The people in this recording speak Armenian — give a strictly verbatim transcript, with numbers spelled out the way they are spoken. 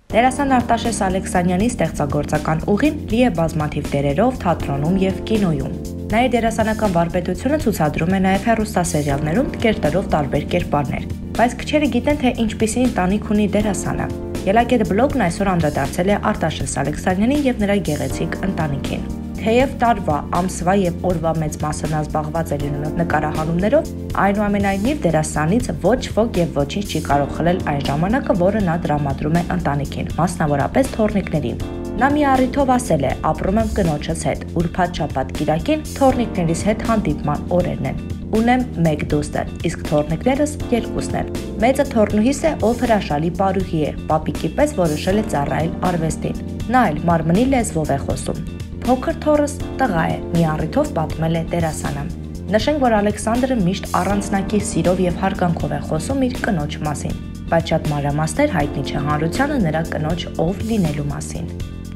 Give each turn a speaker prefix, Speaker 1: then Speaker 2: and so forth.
Speaker 1: Դերասան Արտաշես Ալեքսանյանի ստեղծագործական ուղին լի է բազմաթիվ դերերով թատրոնում եւ կինոյում։ Նա իր դերասանական վարպետությունը ցուցադրում է նաեւ հեռուստասերիալներում կերտելով տարբեր կերպարներ, բայց քչերը գիտեն, թե ինչպիսի ընտանիք ունի դերասանը։ Yelaket բլոգն այսօր անդրադարձել է Արտաշես Ալեքսանյանին եւ նրա գեղեցիկ ընտանիքին։ Թեեւ տարվա, ամսվա եւ օրվա մեծ մասը նա զբաղված է լինում նկարահանումներով, այնուամենայնիվ դերասանից ոչ ոք եւ ոչինչ չի կարող խլել այն ժամանակը, որը նա տրամադրում է ընտանիքին, մասնավորապես թոռնիկներին։ Նա մի առիթով ասել է. ապրում եմ կնոջս հետ, ուրբաթ շաբաթ կիրակին թոռնիկներիս հետ հանդիպման օրերն են։ Ունեմ մեկ դուստր, իսկ թոռնիկներս երկուսն են։ Մեծը թոռնուհիս է, ով հրաշալի պարուհի է, պապիկի պես որոշել է ծառայել արվեստին։ Նա էլ մարմնի լեզվով է խոսում։ Փոքր թոռս տղա է, մի առիթով պատմել է դերասանը։ Նշենք, որ Ալեքսանդրը միշտ առանձնակի սիրով եւ հարգանքով է խոսում իր կնոջ մասին, բայց շատ մանրամասներ հայտնի չէ հանրությանը նրա կնոջ ով լինելու մասին։